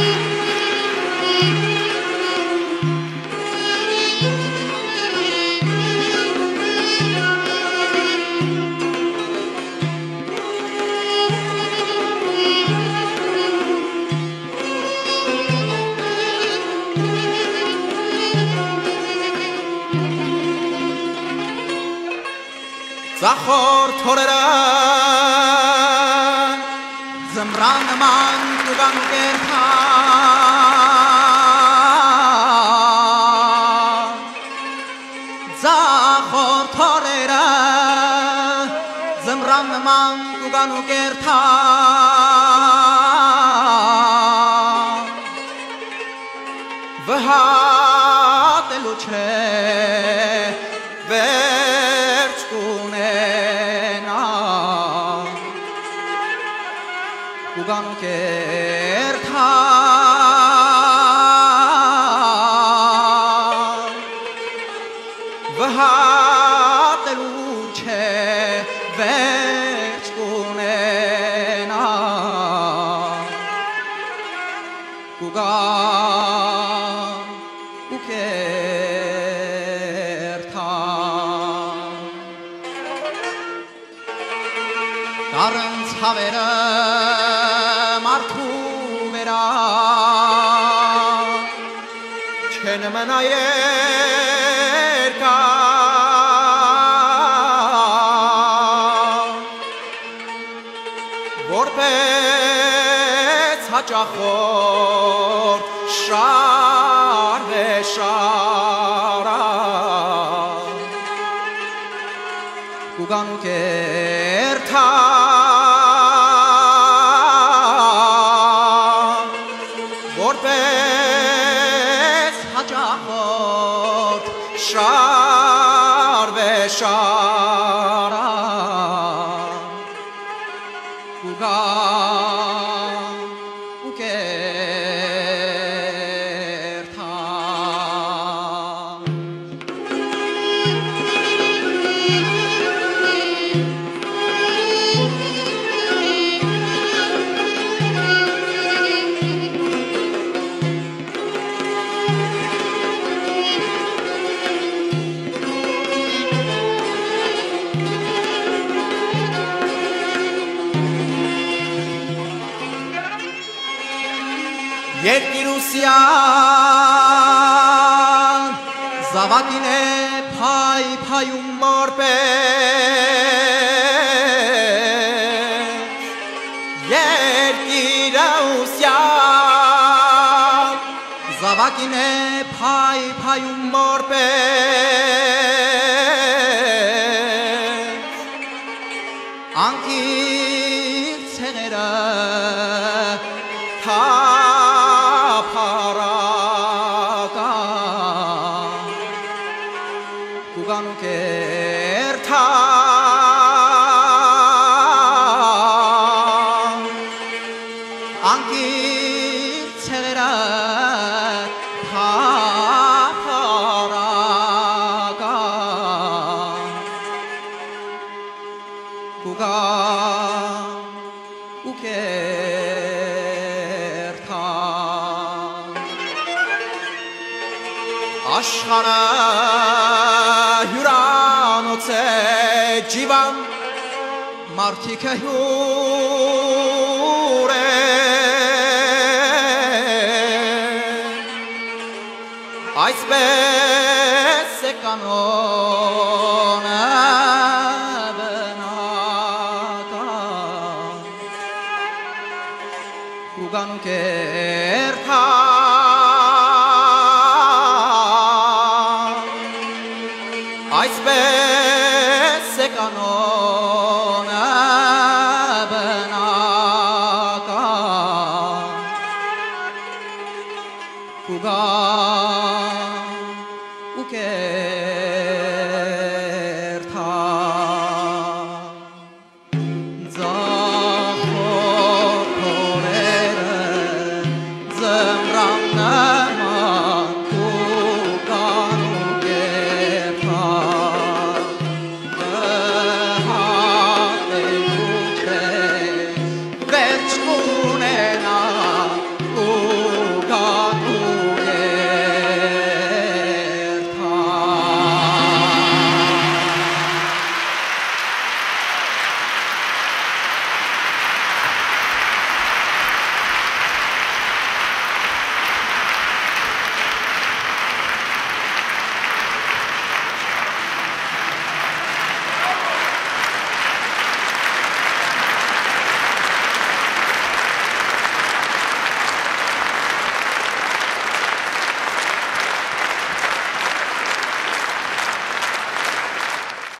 Zachor toleran Zemran man kugan gertan Zachor toleran Zemran man kugan gertan V'hat eluche Kugan kertan V'hat eluche v'chkunena Kugan ukertan Karen tzavera Menayerka Vorpets hachachor Shar ve'shara Kugan kertan Vorpets hachachor Shar ve'shara Kugan ukertan Երկիրուսյան զավակին է փայ փայում մորպես Երկիրուսյան զավակին է փայ փայում մորպես Անկիր ցեղերը Kugan kertan Ankir tzera paparaka Kugan ukertan Աշխարհը հյուրանոց է ջիվան մարդիկը հյուր են Այսպես է կանոնը բնական Kugan kertan Այսպես է կանոնը բնական Kugan